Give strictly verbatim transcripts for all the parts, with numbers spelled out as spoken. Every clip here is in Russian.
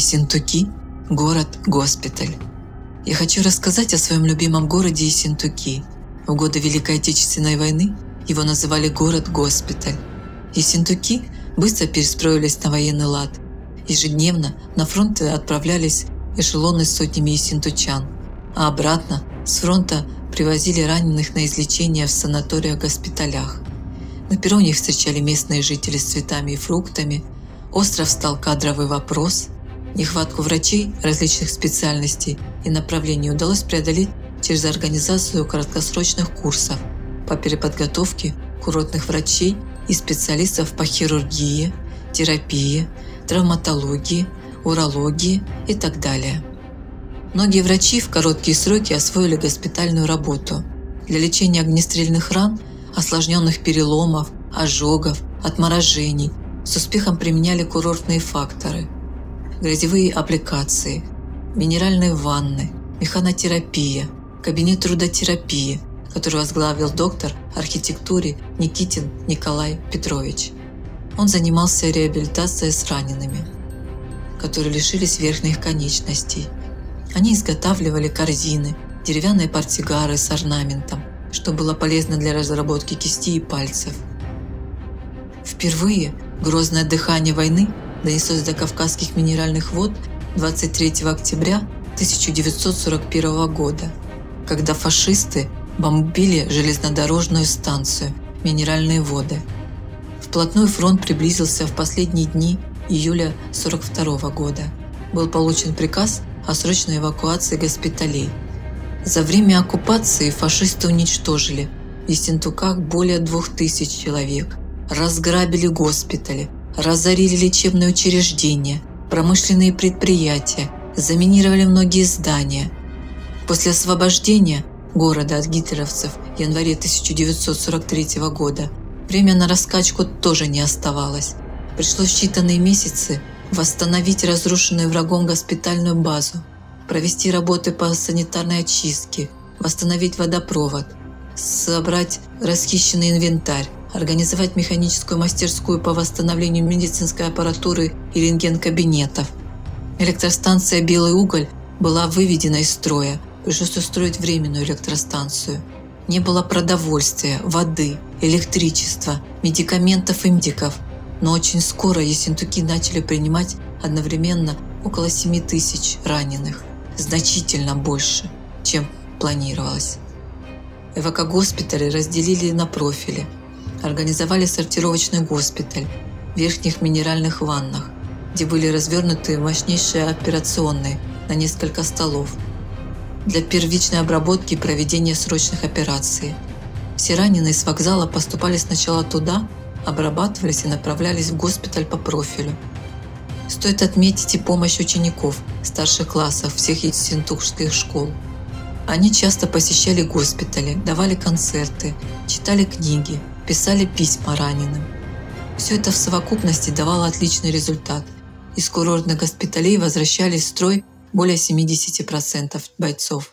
Ессентуки – город-госпиталь. Я хочу рассказать о своем любимом городе Ессентуки. В годы Великой Отечественной войны его называли город-госпиталь. Ессентуки быстро перестроились на военный лад. Ежедневно на фронт отправлялись эшелоны с сотнями ессентучан, а обратно с фронта привозили раненых на излечение в санаториях-госпиталях. На перроне их встречали местные жители с цветами и фруктами. Остро встал кадровый вопрос. Нехватку врачей различных специальностей и направлений удалось преодолеть через организацию краткосрочных курсов по переподготовке курортных врачей и специалистов по хирургии, терапии, травматологии, урологии и так далее. Многие врачи в короткие сроки освоили госпитальную работу. Для лечения огнестрельных ран, осложненных переломов, ожогов, отморожений с успехом применяли курортные факторы, грязевые аппликации, минеральные ванны, механотерапия, кабинет трудотерапии, который возглавил доктор архитектуры Никитин Николай Петрович. Он занимался реабилитацией с ранеными, которые лишились верхних конечностей. Они изготавливали корзины, деревянные портсигары с орнаментом, что было полезно для разработки кисти и пальцев. Впервые грозное дыхание войны донеслось до Кавказских минеральных вод двадцать третьего октября тысяча девятьсот сорок первого года, когда фашисты бомбили железнодорожную станцию «Минеральные воды». Вплотную фронт приблизился в последние дни июля сорок второго года. Был получен приказ о срочной эвакуации госпиталей. За время оккупации фашисты уничтожили в Ессентуках более двух тысяч человек, разграбили госпитали, разорили лечебные учреждения, промышленные предприятия, заминировали многие здания. После освобождения города от гитлеровцев в январе тысяча девятьсот сорок третьего года время на раскачку тоже не оставалось. Пришлось в считанные месяцы восстановить разрушенную врагом госпитальную базу, провести работы по санитарной очистке, восстановить водопровод, собрать расхищенный инвентарь, организовать механическую мастерскую по восстановлению медицинской аппаратуры и рентген-кабинетов. Электростанция «Белый уголь» была выведена из строя, пришлось устроить временную электростанцию. Не было продовольствия, воды, электричества, медикаментов и медиков, но очень скоро ессентуки начали принимать одновременно около семи тысяч раненых, значительно больше, чем планировалось. Эвакогоспитали разделили на профили, организовали сортировочный госпиталь в верхних минеральных ваннах, где были развернуты мощнейшие операционные на несколько столов для первичной обработки и проведения срочных операций. Все раненые с вокзала поступали сначала туда, обрабатывались и направлялись в госпиталь по профилю. Стоит отметить и помощь учеников старших классов всех ессентукских школ. Они часто посещали госпитали, давали концерты, читали книги, писали письма раненым. Все это в совокупности давало отличный результат. Из курортных госпиталей возвращались в строй более семидесяти процентов бойцов.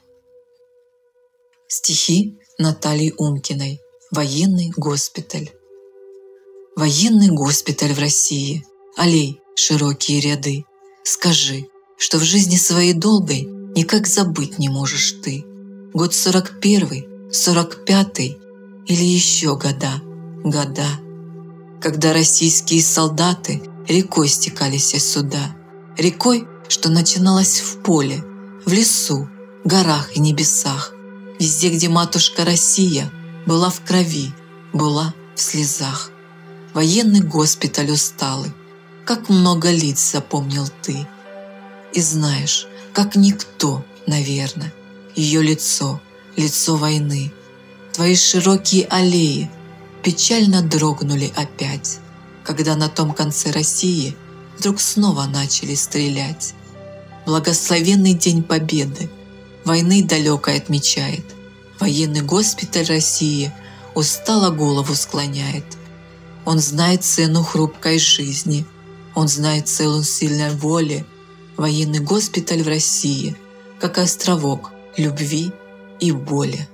Стихи Натальи Умкиной. Военный госпиталь. Военный госпиталь в России, аллей, широкие ряды. Скажи, что в жизни своей долгой никак забыть не можешь ты. Год сорок первый, сорок пятый или еще года, года, когда российские солдаты рекой стекались сюда, рекой, что начиналась в поле, в лесу, горах и небесах, везде, где матушка Россия была в крови, была в слезах. Военный госпиталь усталый, как много лиц запомнил ты. И знаешь, как никто, наверное, ее лицо, лицо войны. Твои широкие аллеи печально дрогнули опять, когда на том конце России вдруг снова начали стрелять. Благословенный день Победы, войны далекой отмечает. Военный госпиталь России устало голову склоняет. Он знает цену хрупкой жизни, он знает цену сильной воли. Военный госпиталь в России, как островок любви и боли.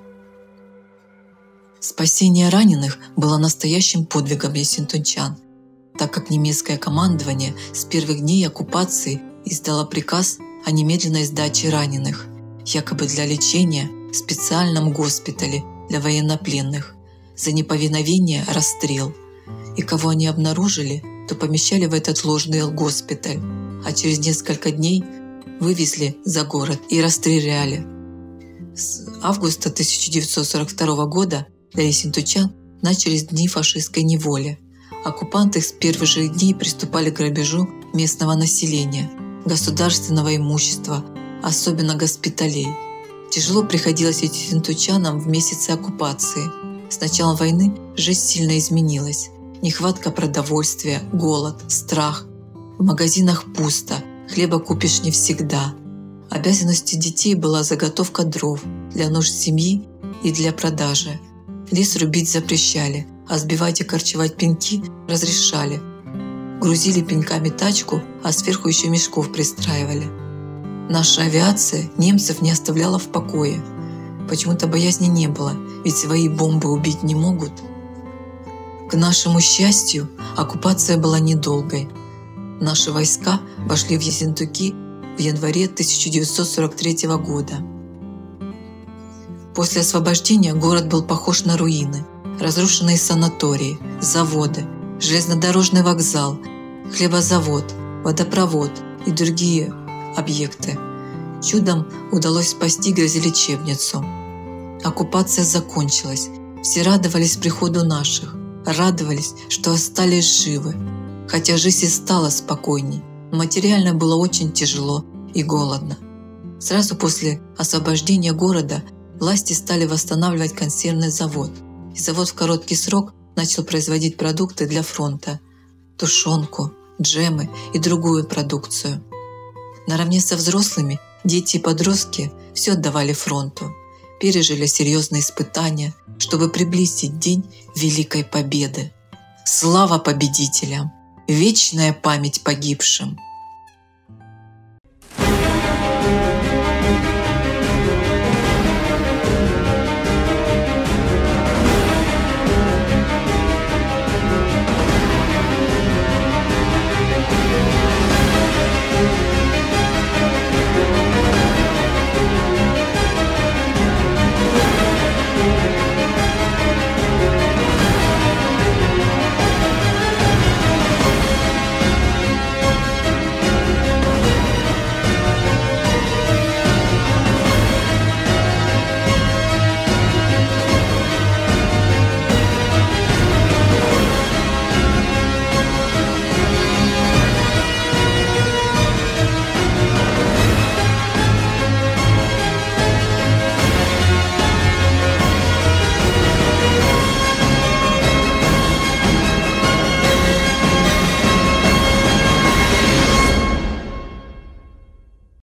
Спасение раненых было настоящим подвигом ессентунчан, так как немецкое командование с первых дней оккупации издала приказ о немедленной сдаче раненых, якобы для лечения в специальном госпитале для военнопленных. За неповиновение – расстрел. И кого они обнаружили, то помещали в этот ложный госпиталь, а через несколько дней вывезли за город и расстреляли. С августа тысяча девятьсот сорок второго года для ессентучан начались дни фашистской неволи. Оккупанты с первых же дней приступали к грабежу местного населения, государственного имущества, особенно госпиталей. Тяжело приходилось ессентучанам в месяцы оккупации. С началом войны жизнь сильно изменилась. Нехватка продовольствия, голод, страх. В магазинах пусто, хлеба купишь не всегда. Обязанностью детей была заготовка дров для нужд семьи и для продажи. Лес рубить запрещали, а сбивать и корчевать пеньки разрешали. Грузили пеньками тачку, а сверху еще мешков пристраивали. Наша авиация немцев не оставляла в покое. Почему-то боязни не было, ведь свои бомбы убить не могут. К нашему счастью, оккупация была недолгой. Наши войска вошли в Ессентуки в январе тысяча девятьсот сорок третьего года. После освобождения город был похож на руины. Разрушенные санатории, заводы, железнодорожный вокзал, хлебозавод, водопровод и другие объекты. Чудом удалось спасти грязелечебницу. Оккупация закончилась. Все радовались приходу наших, радовались, что остались живы. Хотя жизнь и стала спокойней, материально было очень тяжело и голодно. Сразу после освобождения города власти стали восстанавливать консервный завод. И завод в короткий срок начал производить продукты для фронта – тушенку, джемы и другую продукцию. Наравне со взрослыми дети и подростки все отдавали фронту, пережили серьезные испытания, чтобы приблизить день Великой Победы. Слава победителям! Вечная память погибшим!